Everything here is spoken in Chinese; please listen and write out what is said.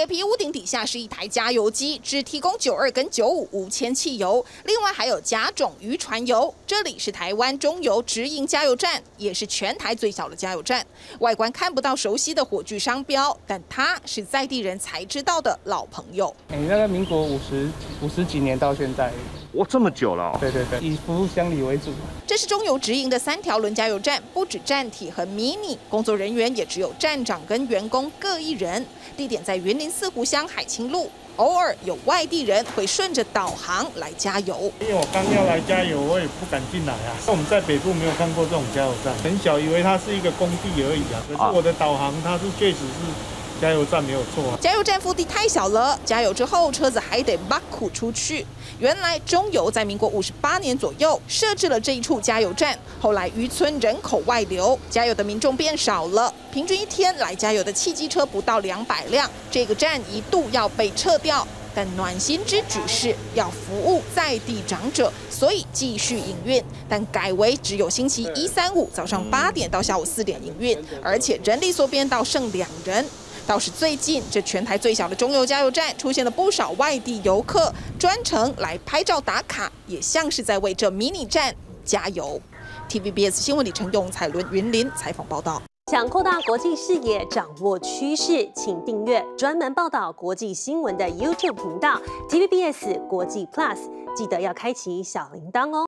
铁皮屋顶底下是一台加油机，只提供92跟95无铅汽油，另外还有甲种渔船油。这里是台湾中油直营加油站，也是全台最小的加油站。外观看不到熟悉的火炬商标，但它是在地人才知道的老朋友。 大概民国50几年到现在。 哇，这么久了、哦！ 对，以服务乡里为主。 这是中油直营的3条轮加油站，不止站体和迷你，工作人员也只有站长跟员工各1人。地点在云林四湖乡海清路，偶尔有外地人会顺着导航来加油。 因为我刚要来加油，我也不敢进来啊。我们在北部没有看过这种加油站，很小，以为它是一个工地而已啊。可是我的导航它是确实是。 加油站没有错啊！ 加油站腹地太小了，加油之后车子还得挖苦出去。原来中油在民国58年左右设置了这一处加油站，后来渔村人口外流，加油的民众变少了，平均一天来加油的汽机车不到200辆，这个站一度要被撤掉。 但暖心之举是要服务在地长者，所以继续营运，但改为只有星期1、3、5早上8点到下午4点营运，而且人力缩编到剩2人。倒是最近，这全台最小的中油加油站出现了不少外地游客，专程来拍照打卡，也像是在为这迷你站加油。TVBS 新闻李承佑、彩伦云林采访报道。 想扩大国际视野，掌握趋势，请订阅专门报道国际新闻的 YouTube 频道 TVBS 国际 Plus， 记得要开启小铃铛哦。